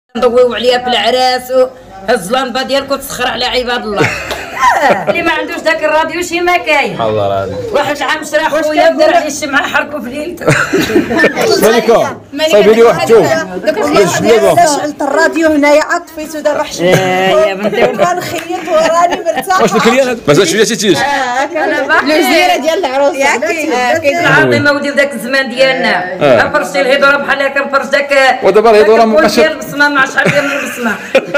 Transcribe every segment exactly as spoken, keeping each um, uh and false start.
نضويو عليها في العراس هز لامبا ديالك وتسخر على عباد الله. اللي ما عندوش داك الراديو شي ما كاين. الله العظيم. واحد العام شرا خويا ودار عليه الشمعة حرقوا في ليلته. مالكم؟ صايبي لي واحد الثوب. شعلت الراديو هنايا عطفيتو دابا حشمت. يا بنتي كنخيط وراني مرتاحه. واش الكليان مازال شويه تيتيش؟ الوزيره ديال العروس. كاين العظيمه ودي ذاك الزمان ديالنا. كنفرشي الهضره بحال هكا كنفرش داك. ودابا الهضره مابقاش ديال البصمه مع شحال ديال البصمه.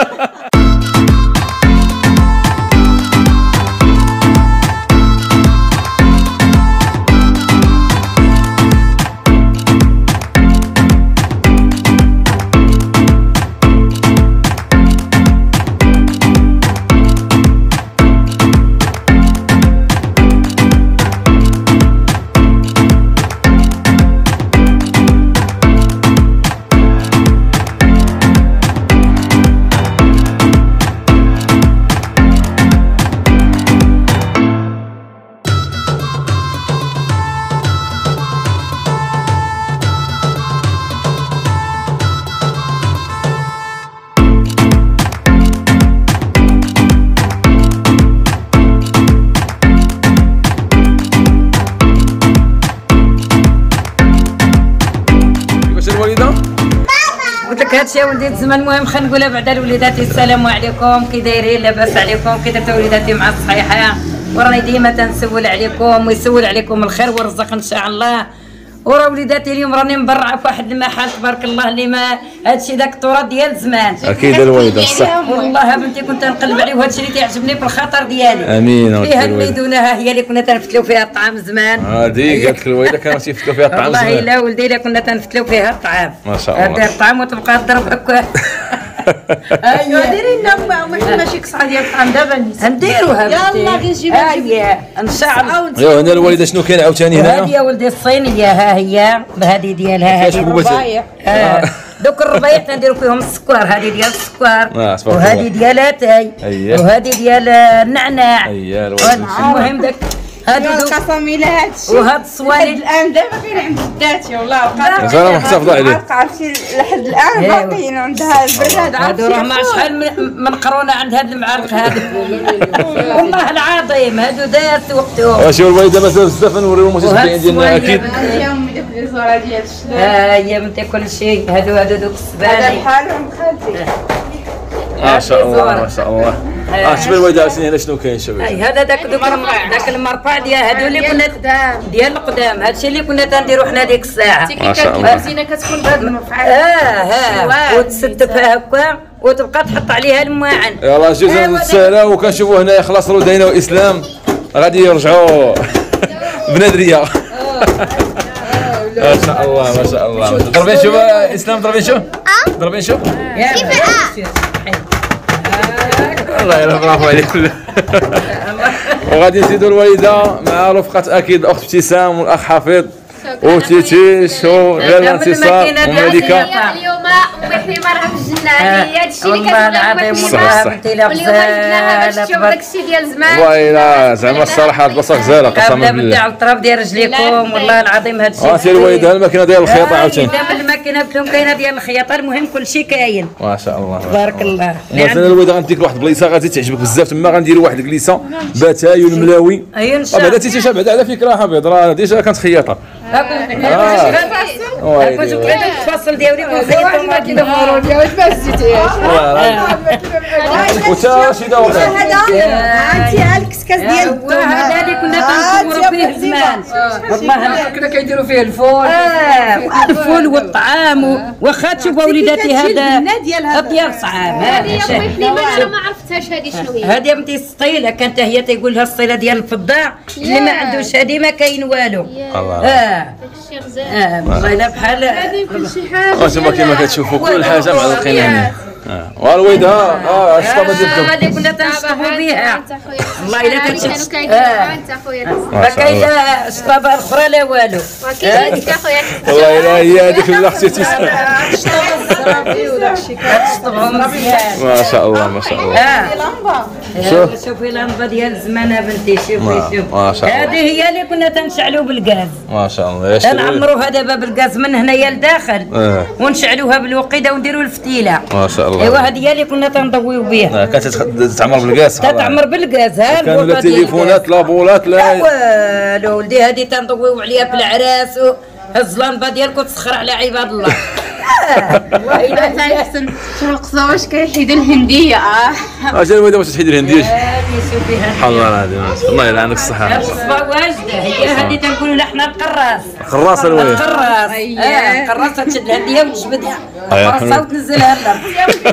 قلت لك هادشي يا ولدي الزمان. المهم خلينا نقولها بعدا لوليداتي السلام عليكم، كي دايرين لاباس عليكم، كي درتو وليداتي مع الصحيحه، وراني ديما تنسول عليكم ويسول عليكم الخير والرزق ان شاء الله. ورا وليداتي اليوم راني مبرعه في واحد المحل تبارك الله اللي ما هادشي داك التراث ديال زمان. اكيد الوالده بصح والله بنتي كنت نقلب عليه وهادشي اللي تيعجبني بالخاطر ديالي. امين. فيها الميدونه ها هي اللي كنا تنفتلو فيها الطعام زمان. هادي قالت لك الوالده كانوا تيفتلوا فيها الطعام زمان. والله لا ولدي لا كنا تنفتلو فيها الطعام. ما شاء الله. هذا الطعام وتبقى تضرب هكا. ايوا ديري لنا ماشي كسعه ديال الطعام دابا نديروها يلا غير جيبها هي ان شاء الله. ايوا هنا الوالده شنو كاين عاوتاني هنا؟ هذه يا ولدي الصينيه ها هي هذه ديالها هذه الربايع. دوك الربايع تنديرو فيهم السكر، هذه ديال السكر وهذه ديال اتاي وهذه ديال النعناع. المهم داك هادو القسميلات وهاد الصوالد الان دابا كاين عند جداتي والله وقعت انا محتفظه عليه. عرفتي لحد الان باقيين عندها البراد. هادو راه ما شحال من قرونه عند هاد المعالق هادو. والله العظيم هادو دارت وقتهم. واش الوالده مثلا بزاف نوريهم المتابعين ديالنا اكيد. يا امي داك لي صوره ديال الشلال. ها هي بنتي كل شيء. هادو هادو دوك السباني. هذا الحال عند خالتي. ما شاء الله ما شاء الله. اه شوف الوالده عاوتاني هنا شنو كاين شوف. اي هذا داك دوك داك المربع ديال هادو اللي كنا ديال القدام. هادشي اللي كنا تنديرو حنا ديك الساعه. ما شاء الله. الكوزينه كتكون بهاد المرفعات. اه ها وتسد فيها هكا وتبقى تحط عليها المواعن. يلاه جوج نتسالى وكنشوفوا هنايا خلاص ردينا واسلام غادي يرجعوا بنادريه. ما شاء الله ما شاء الله. ضربين شوف اسلام ضربين شوف ضربين شوف. الله يلا برافو عليك. وغادي نزيدوا الوالده مع رفقه اكيد الاخت ابتسام والاخ حفيظ وتيتيش وغير انتصار وملكه. اليوم امي حليمه راه في الجنه. هذه هادشي اللي والله كتبغي العظيم صح صح. واليوم جبناها باش تشوف داكشي ديال زمان. والله زعما الصراحه البلاصه غزاله قسما قبل بالله. على الطرف ديال رجليكم والله العظيم هادشي. اه سير الوالده الماكينه ديال الخياطه عاوتاني. دابا الماكينه قلت لهم كاينه ديال الخياطه. المهم كلشي كاين ما شاء الله تبارك الله. مثلا الوالده غنديك لواحد البلايصه غادي تعجبك بزاف تما غنديروا واحد الكليسه باتاي والملاوي. اي ان شاء الله. بعدا تيتيش بعدا على فكره حفيظ راه ديجا كانت خياطه. هاكا جبت غير التفاصيل ديالي ونخيطهم هادي واش ما زيتيهاش. وتا رشيده وقع. عرفتي ها الكسكاس ديال الدوم. هذا اللي كنا كنصوروا فيه زمان. والله كنا كيديروا فيه الفول. اه الفول والطعام. واخا تشوفوا وليداتي هذا ديال صعاب. هذه يا امي حليمه انا ما عرفتهاش هذه شنو هي. هذه بنتي السطيله كانت هي تيقول لها الصيله ديال الفضه اللي ما عندوش هذه ما كاين والو. الله. اه داكشي غزال. اه والله الا بحال هذه كل شي حاجه. وانتم كيما كتشوفوا كل حاجه معلقين هنا. والويد ها ها الشطابه ديالكم اللي كنا تنشطبوا بها والله الا كتشوف انت خويا ما كاين لا شطابه اخرى لا والو هذيك اخويا والله الا هي هذيك اللي اختي تيسال تشطبهم مزيان ما شاء الله ما شاء الله شوف شوفي اللمبه ديال الزمانه بنتي شوفي شوف ما شاء الله. هذه هي اللي كنا تنشعلوا بالغاز ما شاء الله تنعمروها دابا بالغاز من هنايا لداخل اه. ونشعلوها بالوقيده ونديروا الفتيله ما شاء الله. ايوا هذه هي اللي كنا تنضويو بها كانت تتعمر بالغاز تتعمر بالغاز ها كانوا لا تليفونات لا بولات لا والو ولدي هذه تنضويو عليها في العراس هز اللمبه ديالك وتسخر على عباد الله والله الا احسن القصه واش كيحيدوا الهنديه اه اجل وين واش تحيد الهنديه هذه شوفي هذه سبحان الله العظيم الله يلعنك الصحه الصفا واجده هي هذه تنقولوا لها حنا القراص خراصه الوين القراص اه القراصه تشد الهنديه وتجبدها أيوة. القراصه وتنزلها للارض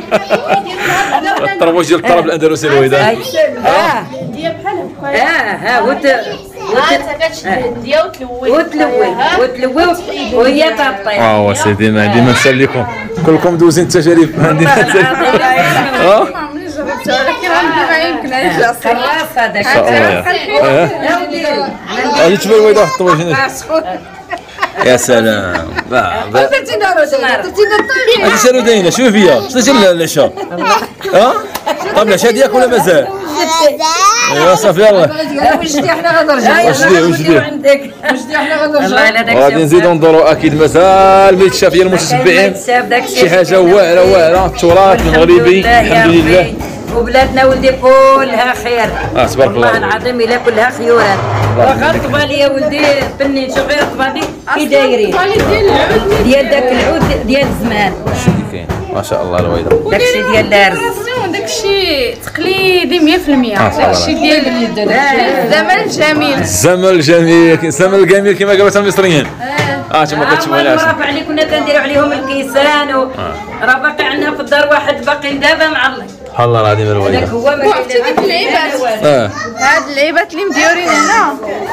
الطرب ديال الطرب الاندلسي الويدا اه اه ها وت الهنديه وتلوي وتلوي وتلوي وهي تطيب اه سيدي ما عندي ما نسال لكم كلكم دوزين التجارب ما عندي ما نسال اه ما يمكن القراص هذاك هذه تبان الويدا في الطويش هنا يا سلام هذه سردينه شوف فيها شنو دير العشاء ها طب العشاء ديالك ولا مازال ايوا صافي يلاه وجدي حنا غنرجعوا وجدي وجدي عندك وجدي حنا غنرجعوا غادي نزيدو ندورو اكيد مازال ما يتشاف ديال المتتبعين شي حاجه واعره واعره التراث المغربي الحمد لله وبلادنا ولدي كلها خير اه تبارك الله والله العظيم الا كلها خيورات واخا الطبالي يا ولدي بني شوفي الطبالي كي دايرين ديال داك العود ديال الزمان كاين ما شاء الله الويدا داكشي ديال الارز داكشي تقليدي مية في المية داكشي ديال الزمن الجميل الزمن الجميل الزمن الجميل كما قالوا المصريين اه تما كتشوفوا العسل راه علي كنا كنديروا عليهم الكيسان و راه باقي عندنا في الدار واحد باقي دابا معلق سبحان الله العظيم الوالده هذاك هو ما كاين هاد اللعيبات اه هاد اللعيبات اللي مديورين هنا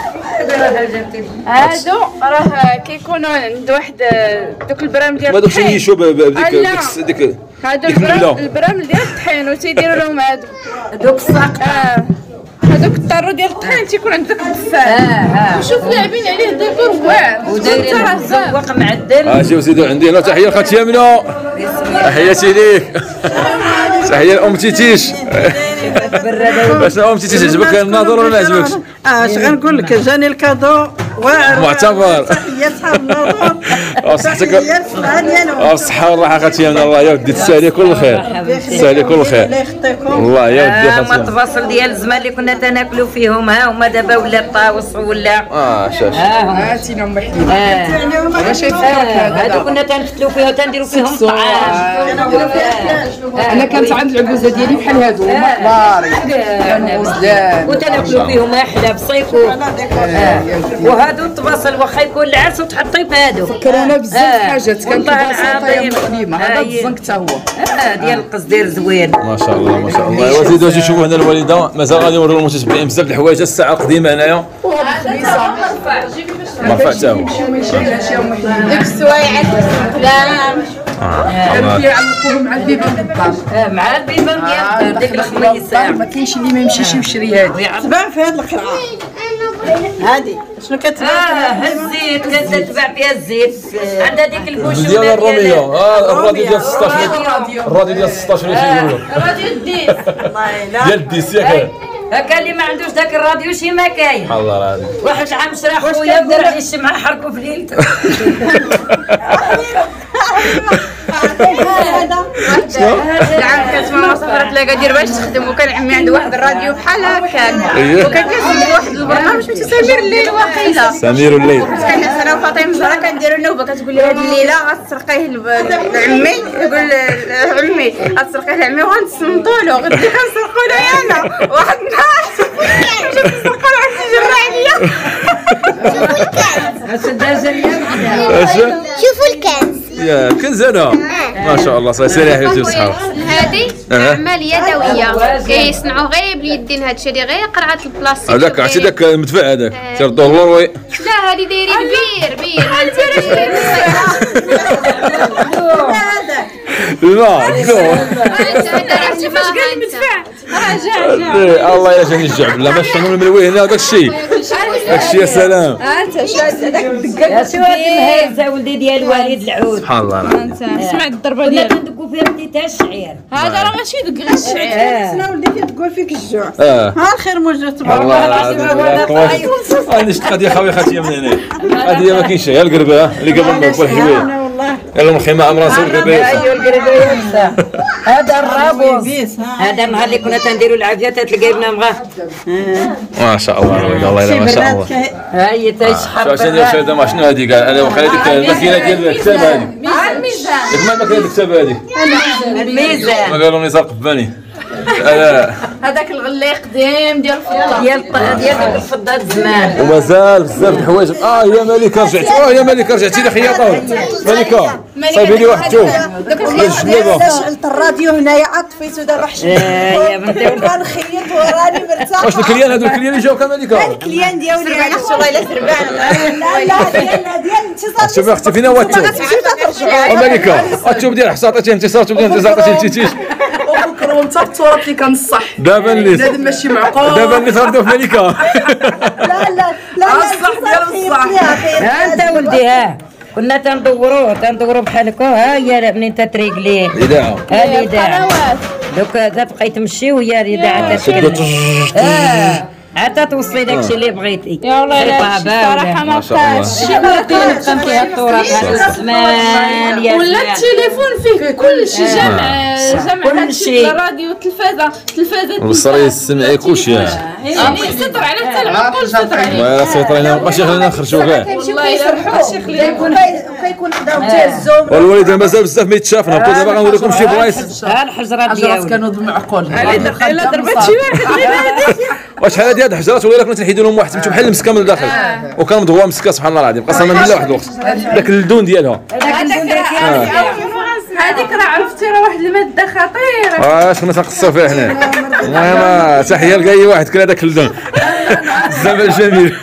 هادو راه كيكونوا عند واحد دوك البرامج ديال ما دوكش الطحين. يشوف بديك لا. ديك ديك هادو ديك البرام- البلا. البرامج ديال الطحين وتيديروا لهم هادو دوك الساق اه هادوك الطرو ديال الطحين تيكون عند داك اه الدفاع اه شوف لاعبين عليه ديكور واعر ودايرين مزوق معدل اه جاو زيدوا عندي هنا تحيه لخالتي يمنى تحياتي ليك تحيه لام تيتيش باش ام تيتيش عجبك الناظر ولا ما عجبكش اه اش غنقول لك جاني الكادو واعر معتبر. تحية صحاب النظر اه صحتك تحية الصحة ديالهم اه الصحه والراحه خالتي يمنى الله يا ودي تسالي كل خير تسالي كل خير الله يخطيكم والله يا ودي ها خالتي هما يمنى. التفاصيل ديال الزمان اللي كنا تناكلوا فيهم ها هما دابا ولا الطاوس ولا اه شاش ها هما هاتينا ام حليمه اه انا شايف فيك هادو هذا كنا تنفتلوا فيها وتنديروا فيهم الطعام انا كانت عند العكوزه ديالي بحال هادو هما كبار كانوا وزدان وتناكلوا فيهم احلى بصيفو وهادو الطباصل واخا يكون العرس وتحطي في هادو كرونا بزاف آه. حاجات كانت والله بسيطه يا ام العظيم. حليمه آه، هذا هي. الزنك حتى هو اه ديال القصدير زوين ما شاء الله ما شاء الله وزيدوا اجي شوفوا هنا الوالده مازال غادي نوريو المتتبعين بزاف د الحوايج الساعه القديمه هنايا مرفع حتى هو ديك السوايعات والكلام كانوا كيعلقوهم مع البيبان الدار آه، مع البيبان ديال الدار، ديك الخميسه ما كاينش اللي ما يمشيش يشري هذه تبان في هاد القرعه هادي شنو كتبان اه الزيت كانت تتباع فيها الزيت عندها ديك البوشونه ديال الروميه اه الراديو ديال ستة عشر الراديو ديال ستة عشر اللي تيقولوا راديو الديس الله ديال الديس ياك هكا اللي ما عندوش داك الراديو شي ما كاين سبحان الله العظيم واحد عام شرا خويا ودار عليه الشمعه حرقوا في ليلته العام كانت ماما صفرت لها قادير باش تخدم وكان عمي عنده واحد الراديو بحال هكا أييه. وكان كيسمع واحد البرنامج سميتو سمير الليل واقيلا سمير الليل كان انا وفاطمه زهره كنديروا النوبه كتقول لي هذه الليله غتسرقيه لب- لعمي يقول ل- عمي غتسرقيه لعمي وغنتصنتوا له غادي كنسرقوا له انا واحد النهار مشات تسرقوا له عندي جرى عليا شوفوا الكنز يا كنز انا ما شاء الله صافي سيري يا حبيبتي وصحاب هذه أها. اعمال يدويه كيصنعوا غير باليدين هادشي اللي غير قرعه البلاستيك هذاك عرفتي داك المدفع هذاك تيردوه لوروي لا هذه دايرين بير بير لا عرفتي فاش قال المدفع راه جا جا الله الا جاني الجعب لا باش نعمل الملوي هنا داك الشيء داك الشيء يا سلام انت شاد هذاك يا الدقاق شو هاد المهيزه ولدي ديال وليد العود سبحان الله العظيم انت سمعت الضربه كنا ديالو كندقوا فيها بديتها الشعير هذا راه ماشي دق غير الشعير انا ولدي تقول فيك الجوع اه ها الخير موجود تبارك والله العظيم هذه شقه ديال خويا خاتيه من هنا هذه ما كاينش غير القربه اللي قبل الموت والحلوين انا والله يلا الخيمه عمرها سوق القربه ايوا القريبه يابسه هذا الرابوس هذا النهار اللي كنا تنديروا العافيه تلقى لنا مغا ما شاء الله الوالده الله يلا ما شاء الله ها هي تيشحر شو عشان شو هذا ما شنو هذه قال انا وخلي ديك الماكينه ديال الكتاب هذه الميزان ديك ما الماكينه ديال الكتاب هذه الميزان ما قالوا لي صار قباني لا هذاك الغلي قديم ديال الفضه ديال ديال الفضه زمان ومازال بزاف د الحوايج اه يا ملكه رجعتي اه يا ملكه رجعتي لخياطه ملكه صايبي لي واحد الثوب الجلابه شعلت الراديو هنايا عاد طفيتو دابا حشمت يا بنتي كنخيط وراني مرتاحه واش الكليان هادو الكليان اللي جاو كملكه الكليان ديالي سربان الشغل الى سربان لا لا ديال ديال انتصار شوفي اختي فينا هو الثوب ملكه الثوب ديال حصاطتي انتصار الثوب ديال انتصار تيتيش وبكره وانت التراب اللي كنصح دابا اللي هذا ماشي معقول دابا اللي غردوا في ملكه لا لا لا الصح ديال الصح ها انت ولدي ها كنا تندوروا تندوروا بحال هكا ها هي منين تتريقلي الاذاعه ها الاذاعه دوك تبقاي تمشي ويا الاذاعه شدوا تتكلم اه حتى توصلي داكشي اللي بغيتي يا والله لا صراحه ما ما شاء الله شي بغيتي نفهم فيها التراث هذا الزمان يا ولا زمان. التليفون فيه كل شيء جمع جمع كل هادشي شيء. الراديو التلفازه التلفازه البصري السمعي كلشي يعني سطر على حتى العقل سطر عليه ما سيطرينا ماشي خلينا نخرجوا كاع والله الا ماشي خلينا وكيكون حداهم تهزهم والوالد مازال بزاف ما يتشافنا بقيت دابا غنوري لكم شي بلايص ها الحجره حجرات ديالي كانوا بالمعقول الا ضربت شي واحد غير هذه وشحال هادي هاد الحجرات ولا كنا تنحيدوا لهم واحد سميتو بحال المسكه من الداخل وكان مضوى مسكه سبحان الله العظيم قسما بالله واحد الوقت داك اللدون ديالها هذيك راه عرفتي راه واحد الماده خطيره اه شكون تنقصوا فيها حنا المهم تحيه لكاي واحد كلا داك اللدون الزمن جميل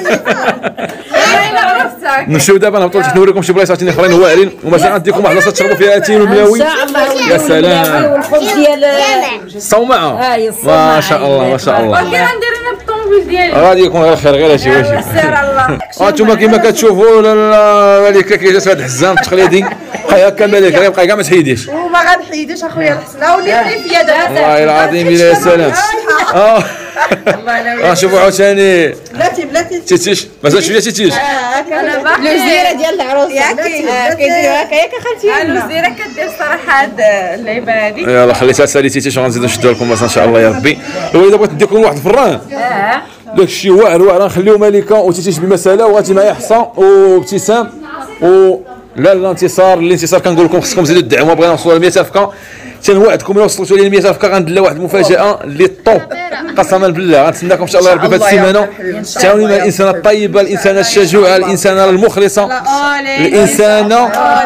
انا عرفتك نمشيو دابا نهبطوا تحت نوريكم شي بلايص عاوتاني اخرين واعرين ومازال غنديكم واحد البلاصه تشربوا فيها اتين والملاوي يا سلام والخبز ديال الصومعه هاي الصومعة. ما شاء الله ما شاء الله كي غندير انا بالطوموبيل ديالي غادي يكون غير خير غير هادشي ماشي سير الله هانتوما كيما كتشوفوا الملكه كيجلس في هذا الحزام التقليدي بقى هكا ملك غير بقى كاع ما تحيديش وما غنحيدش اخويا الحسنه ولي فيا دابا والله العظيم الى يا سلام اه اه شوفوا عاوتاني بلاتي بلاتي تيتيش مازال شويه تيتيش انا باقي الوزيره ديال العروسه ياك كيديروا هكا ياك اخالتي الوزيره كدير صراحه هاد اللعيبه هادي يلا خليتها سالي تيتيش وغنزيدو نشدو لكم ان شاء الله يا ربي الوالده بغيت نديكم واحد الفران اه داك الشيء واعر واعر غنخليو ملكه وتيتيش بمساله وغاتي معايا حصه وابتسام و لا الانتصار الانتصار كنقول لكم خصكم تزيدوا تدعموا بغينا نوصلوا ل مئة ألف كا تنوعدكم الا وصلتوا لي مئة ألف كا غندير واحد المفاجاه اللي طوب قسما بالله غنتسناكم ان شاء الله يا ربي في هذه السيمانه تعاونوا مع الانسانه الطيبه الانسانه الشجوعه الانسانه المخلصه الانسانه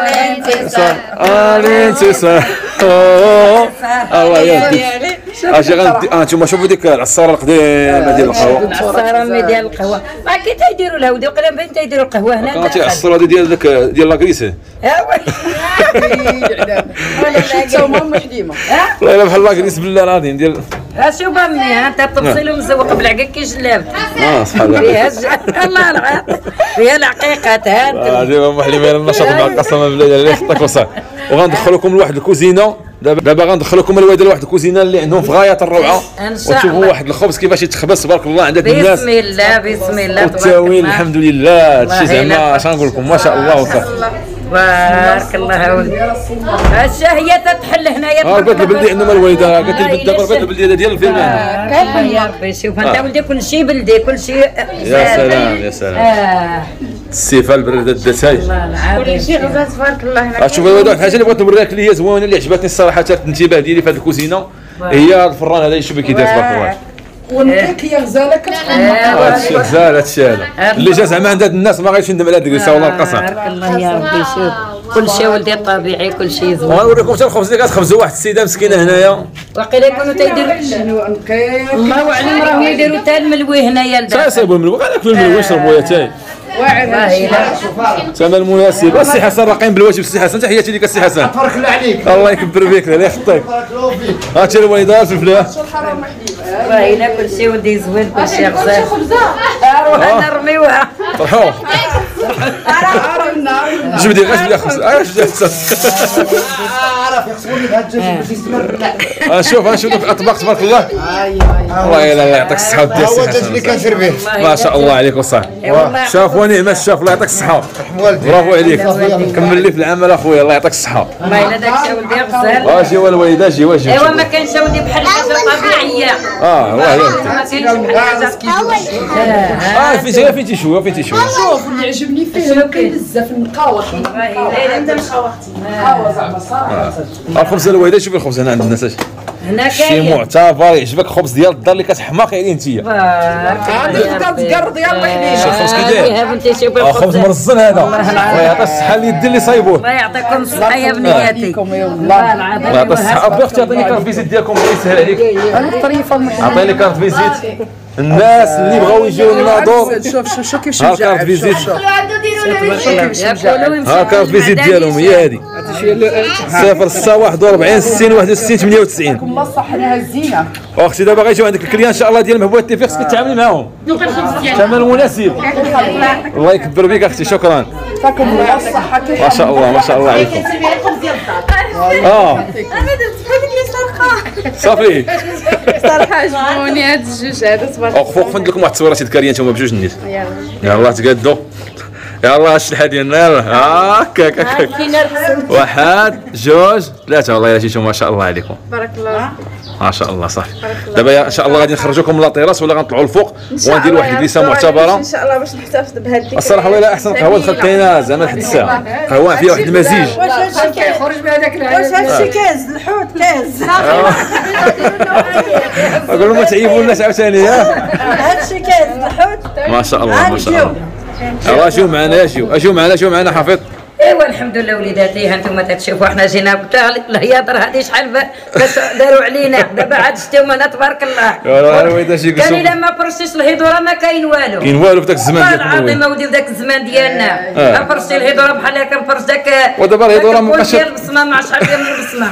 الانتصار الله يهديك اجي غندي انتم شوفوا ديك العصاره القديمه ديال القهوه العصاره مي ديال القهوه ما كي تيديروا لها ودي وقيلا باين تيديروا القهوه هنا كانت العصاره ديال داك ديال لاكريسه ها حتى هما محديمه والله الا بحال لاكريس بالله العظيم ديال ها شوف امي ها انت تفصيل ومزوق بالعكا كي جلاب اه سبحان الله فيها الج- الله العظيم فيها العقيقات ها انت ديما محلمين النشاط معك قسما بالله اللي يحطك وصح وغندخلكم لواحد الكوزينه دابا دابا غندخلكم الوالده لواحد الكوزينه اللي عندهم في غايه الروعه إن شاء وتشوفوا الله. واحد الخبز كيفاش يتخبز تبارك الله عند هاد الناس بسم الله بسم الله تبارك والتاويل الله. الحمد لله هادشي الله زعما يلا. اش غنقول لكم ما شاء الله وصح بارك الله ولدي الشهيه تتحل هنايا ها قالت البلدي عندهم الوالده قالت لا، لي إلا دابا قالت الشهية. البلدي هذا ديال الفيلم الله يا ربي شوف انت آه. ولدي كل شيء بلدي كل شيء يا سلام يا سلام اه السيفه البرده الدساي الله العظيم شي غزات تبارك الله هنا شوف هذا واحد الحاجه اللي بغيت نوريها لك اللي هي زوينه اللي عجبتني الصراحه حتى الانتباه ديالي في هذه الكوزينه هي الفران هذا شوفي كي داير تبارك الله والملك هي غزاله كتحمر هادشي غزال هادشي هذا اللي جا زعما عند هاد الناس ما غاديش ندم على هاد الكريسه والله القسم بارك الله يا ربي شوف كل شيء ولدي طبيعي كل شيء زوين وغنوريكم حتى الخبز اللي كتخبزوا واحد السيده مسكينه هنايا وقيلا يكونوا تيديروا شنو نقيق الله اعلم راهم يديروا حتى الملوي هنايا تا لداخل. يصيبوا الملوى غير ياكلوا الملوى يشربوا يا تاي ثمن مناسب. السي حسن راه قايم بالواجب. السي حسن تحياتي لك السي حسن. تبارك الله عليك. الله يكبر بك الله يخطيك. هاتي الوالده الفلفله. والله الا كلشي ولدي زوين كلشي غزال. روح انا نرميوها. فرحوا. جبدي غير جبدي خمس. اه جبدي خمسه. عارف يخصوني بهاد الدجاج باش يستمر. اه شوف اه شوف الاطباق تبارك الله. الله الله يعطيك الصحه ودي السي هو الدجاج اللي حسن. كنسير به. ما شاء الله عليك وصاحبي. شاف ونعم الشاف الله يعطيك الصحه. والدي. برافو عليك. كمل لي في العمل اخويا الله يعطيك الصحه. والله الا داكشي ولدي غزال. اه جي الوالده جي واجي. ايوا ما كانش ولدي بحال حاجه طبيعيه. اه الله يعطيك. ما كانش بحال حاجه. اه فين جاي فين تيشوف فين تيشوف. شوف اللي عجبني فيه كاين بزاف النقاوه عندنا نقاوه زعما صراحه. الخبز الوالده شوف الخبز هنا عند الناس هنا شي كاين معتبر يعجبك خبز ديال الدار اللي كتحماق عليه انت. عندك كتقر ديال الرحليش. الخبز كي داير؟ يا بنتي شوفي اه خبز مرزن هذا. الله يعطي الصحه اللي يدير اللي صايبوه. الله يعطيكم الصحه يا بنياتي. والله العظيم. الله يعطي الصحه. ابغي اختي عطيني كارت فيزيت ديالكم الله يسهل عليك. انا الطريفه عطيني كارت فيزيت الناس اللي بغاو يجيو للناظور. شوف شوف شوف كيف ها شجاع. كارت فيزيت. ياكلوا ها كارت فيزيت ديالهم هي هذه. صفر ستة واحد وأربعين ستين واحد وستين ثمانية وتسعين. الله صحناها الزينه. واختي دابا غيجيو عندك الكليان ان شاء الله ديال مهبوط تي في خصك تتعاملي معاهم. ثمن مناسب. الله يكبر بك اختي شكرا. فاكم الله الصحه كيف. ما شاء الله ما شاء الله عليكم. اه انا درت بحال اللي سرقه. صافي. صراحه عجبوني هاد الجوج هذا تبارك. وقفوا وقفوا ندير لكم واحد التصويره تذكاريه نتوما بجوج النيت. يلاه تقادوا. يلاه الشلحه ديالنا يلاه هكاك هكاك. واحد جوج ثلاثه والله الا جيتو ما شاء الله عليكم. بارك الله. ما شاء الله صافي. دابا ان شاء الله غادي نخرجوكم من لاطيراس ولا غنطلعوا الفوق ونديروا واحد الجلسه معتبره. ان شاء الله باش نحتفظ بهاد الذكريات. الصراحه والله احسن قهوه دخلت كاينه زعما لحد الساعه. قهوه فيها واحد المزيج. خرج بهذاك واش هادشي كاز الحوت كاز. اقول لهم ما تعيبوا الناس عاوتاني ها. هادشي كاز الحوت. ما شاء الله ما شاء الله. يلاه جيو معنا اجيو اجيو معنا اجيو معنا حفيظ. ايوا الحمد لله وليداتي ها انتم تتشوفوا حنا جينا قلتها الهياطر هذه شحال داروا علينا دابا عاد شتيو منا تبارك الله. يلاه الوالده شي كان الا ما فرشتيش الهضره ما كاين والو. كاين والو في ذاك الزمان والله ديالكم. العظيم اودي في ذاك الزمان ديالنا ما فرشتي الهضره بحال هكا كنفرش داك. ودابا الهضره ما بقاش ديال البصمه مع شحال ديال البصمه.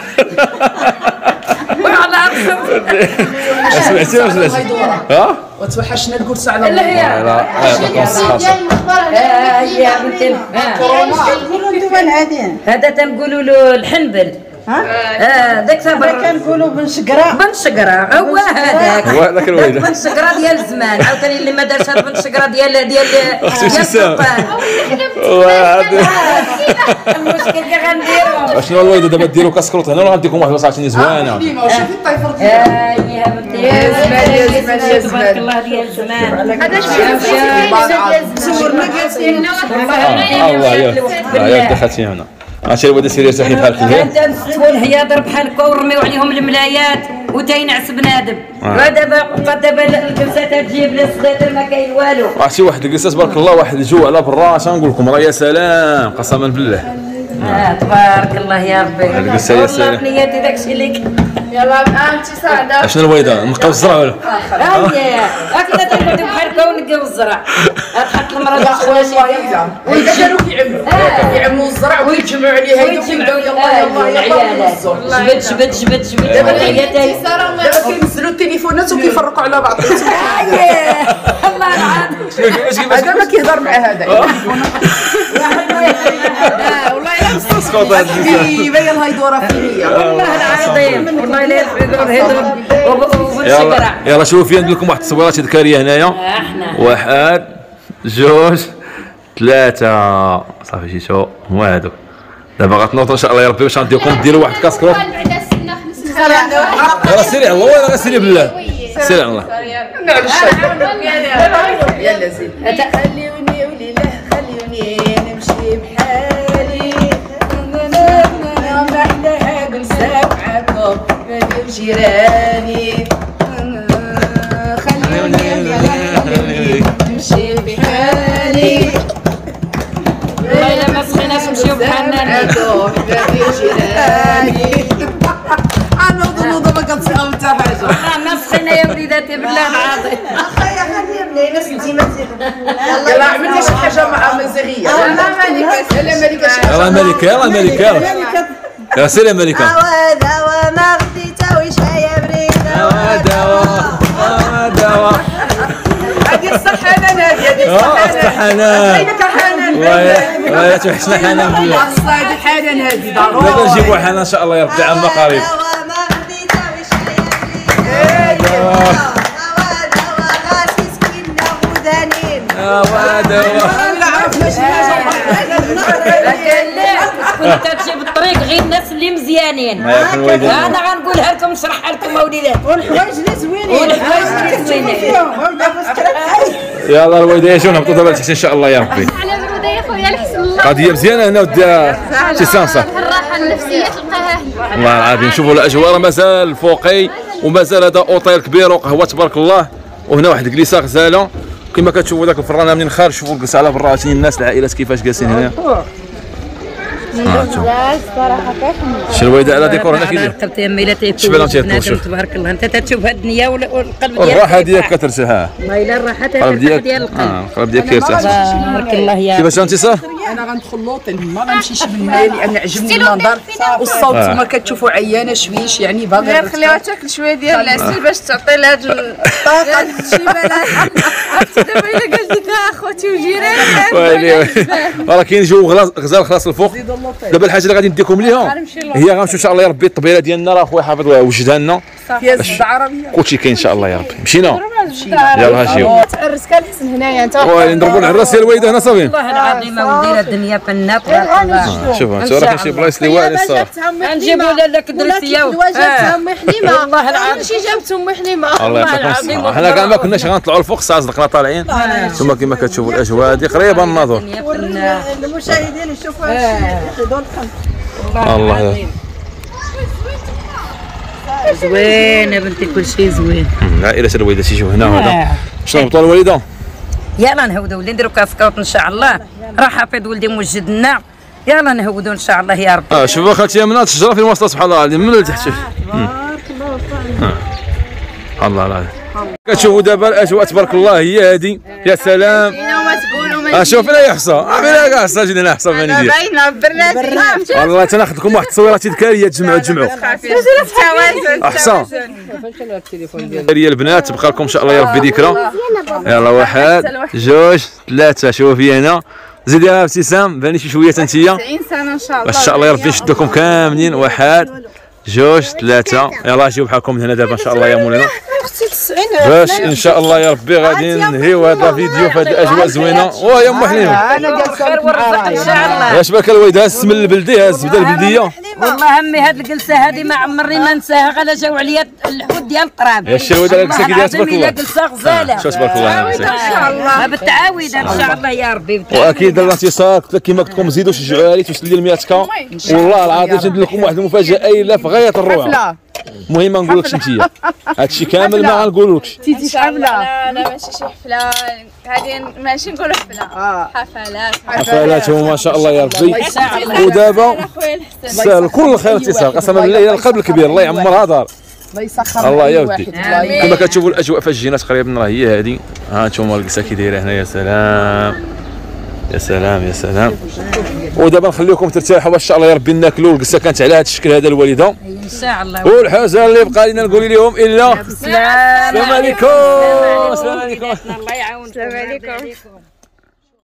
والله سمعتي واش لاش ها وتوحشنا الكرسي على لا هي لا يعطيكم الصحه. يا بنتي كنقولوا انتم العادين. هذا تنقولوا له الحنبل. اه داك صبر كنقولوا بن شقره. بن شقره هو هذاك. هو هذاك الويله. بن شقره ديال الزمان عاوتاني اللي ما دارش هاد بن شقره ديال ديال اختي شي ساعه. السلطان. والله العظيم. المشكل كي غنديرو اشنو الوالده دابا ديروا كاسكروط هنا ولا غنديكم واحد الوصفه زوينه. شوفي الطيفر آه يا بنتي يا زمان يا زمان يا زمان. تبارك الله ديال الزمان. هذا شنو صورنا جالسين الله يا يا دخلتي هنا. عرفتي الوالده سيري صحيح بحال كذا. انت نستفوا الهياضر بحال هكا ونرميو عليهم الملايات وتينعس بنادم. ودابا بقى دابا الجلسات تجيب لا سداتر ما كاين والو. عرفتي واحد الجلسه تبارك الله واحد الجو على برا اش نقول لكم راه يا سلام قسما بالله. اه تبارك الله يا ربي. الجلسه يا سلام. والله بنياتي داكشي اللي يلا انت سعده. اشنو الوالده نبقاو الزرع ولا؟ هيا هكذا تنقعدوا بحال هكا ونلقاو الزرع. تحط المرأة وإذا كانوا كيعملوا كيعملوا الزرع ويتجمعوا عليه هيدا ويبداو يلا يلا يلا جبد جبد جبد جبد دابا العيالات دابا كينزلوا التليفونات وكيفرقوا على بعض. الله العظيم. هذا ما كيهضر مع هذا. والله الا اسكت هاد الجلسه. يبين الهيدوره فيا. والله العظيم والله الا يحفظوا الهضر يلا وبالشجره. يلا شوفي ندير لكم واحد التصويرات تذكاريه هنايا. احنا واحد جوج ثلاثة صافي جيتو هما هادوك. دابا غتنوضوا ان شاء الله يا ربي باش غنديركم ديروا واحد كاسكروط. يلا سيري على الله ولا سيري بالله. سيري على الله. يلا زين. خليوني وليله خليوني نمشي بحالي. ما احلاها بنسامعكم غادي وجيراني. خليوني نمشي بحالي. والله الا ما سخيناش نمشيو بحالنا. غادي وجيراني. انا نوض ما كنسقاو حتى حاجه. راه ما سخينا يا وليداتي بالله العظيم. اخايا خليهم لينا سنتي ما تزيدوا. يلا عملتي شي حاجه مع اه مزغيه لا ملكه لا ملكه يلا ملكه يلا ملكه يلا يا سلام ملكه دوا دوا ما غديت وش يا بريده دوا دوا دوا هذه الصحانه هذه هذه الصحانه عينك حنان والله لا توحشنا حنان بالله هذه حنان هذه ضروري دابا نجيبوا حنان ان شاء الله يا ربي عما قريب دوا ما غديت وش يا بريده دوا دوا غاسي سكينه غدانين دوا دوا كنت تمشي بالطريق غير الناس اللي مزيانين. انا غنقولها لكم نشرحها لكم اوليدات. والحوايج اللي زوينين والحوايج اللي زوينين. يلا الوالده شنو نهبطوا دابا لتحت ان شاء الله يا ربي. على برودة يا خويا الحسن الله. قضيه مزيانه هنا وديها ابتسام صح. الراحة النفسية تلقاها هنا. والله العظيم شوفوا الاجواء راه مازال فوقي ومازال هذا اوتيل كبير وقهوه تبارك الله وهنا واحد الكليسه غزاله كما كتشوفوا ذاك الفرانه منين خارج شوفوا الجلسه على برا عرفتي الناس العائلات كيفاش جالسين هنا. شي الوالده على ديكور هنا كيدير قلت يا ميلا تيكون شباب تيكون تبارك الله انت تشوف هاد الدنيا والقلب ديالك الراحه ديالك كترتاح مايله الراحه القلب ديال ديالك القلب اه القلب ديالك كيرتاح تبارك الله يا كيفاش انتصار؟ انا غندخل لوطيل ما غنمشيش بالماء لان عجبني المنظر والصوت كما كتشوفوا عيانه شويش يعني باغي غير خليوها تاكل شويه ديال العسل باش تعطي لها هاد الطاقه شي بنات دابا الا قالت لك اخوتي وجيراني ويلي راه كاين جو غزال خلاص الفوق دابا الحاجه اللي غادي نديكم ليها هي غنمشيو ان شاء الله يا ربي الطبيله ديالنا راه خويا حافظ وجدها لنا فيها الزبده عربيه كلشي كاين ان شاء الله يا ربي مشينا يلاه هاشيو تعرس كالحسن هنايا انت وي نضربوا العراس يا الوالده هنا صافي والله العظيم ولدينا الدنيا فنه تبارك الله شوف انت راه كاين شي بلايص اللي واعرين الصراحه نجيبوا لالا كدرسيه واجهتها امي حليمه والله العظيم شي جابت امي حليمه الله يعطيكم الصحه حنا كاع ما كناش غنطلعوا الفوق الساعه صدقنا طالعين ثم كما كتشوفوا الاجواء هذه قريبه من الناظور المشاهدين يشوفوا يحيدوا القلب الله زوينه بنتي كل شيء زوين العائله الوالده تيجيو هنا وهذا شنو نهبطوا الوالده يلا نهودوا ولدي نديروا كاسكاوط ان شاء الله راه حافظ ولدي موجد لنا يلا نهودوا ان شاء الله يا ربي اه شوف اخوتي يمنات الشجره في المواصلات سبحان الله العظيم من لتحت شوف الله العظيم كتشوفوا دابا الاجواء تبارك الله هي هذه يا سلام اه شوف هنا يا حصه عاملها كاع حصه جينا هنا حصه فين ندير باينه برنات والله تناخذ لكم واحد التصويره تذكاريه تجمعوا تجمعوا احسن هي البنات تبقى لكم ان شاء الله يا ربي ذكرى يلا واحد جوج ثلاثه شوفي هنا زيدي يا ابتسام باني شي شويه انتيا تسعين سنه ان شاء الله ان شاء الله يا ربي نشدوكم كاملين واحد جوج ثلاثه يلا جيو بحالكم من هنا دابا ان شاء الله يا مولانا باش ان شاء الله يا ربي غادي ننهيو هذا الفيديو في هذه الاجواء زوينه ويا ام حليمه انا جالسه خير ورزق ان شاء الله واش بالك الوالده هز من البلدي هز الزبده البلديه والله همي هاد الجلسه هذه ما عمرني ما نساها غير جاو عليا الحوت ديال الطراب يا شي الوالده الجلسه كي دايره تبارك الله جلسه غزاله شو تبارك الله ان شاء الله بالتعاويد ان شاء الله يا ربي واكيد الانتصار قلت لك كما قلت لكم زيدوا شجعوا لي توصل لي ل مية كا والله العظيم ندير لكم واحد المفاجاه ايله في غايه الروعه المهم ما نقولكش انت هادشي كامل ما غنقولكش تيجي حفله لا لا ماشي شي حفله هذه ماشي نقولوا حفله حفلات حفلات ما شاء الله يا ربي ودابا سهل كل خير اتصال قسما بالله الى القلب الكبير الله يعمرها دار الله يسخر الله يا ودي كما كتشوفوا الاجواء فاش جينا تقريبا راه هي هذه ها انتم الجلسه كي دايره هنا يا سلام يا سلام يا سلام ودابا نخليكم ترتاحوا ان شاء الله يا ربي ناكلوا الجلسه كانت على هذا الشكل هذا الوالده ان شاء الله والحاجه اللي بقى لنا نقول لهم الا السلام عليكم السلام عليكم الله يعاونكم السلام عليكم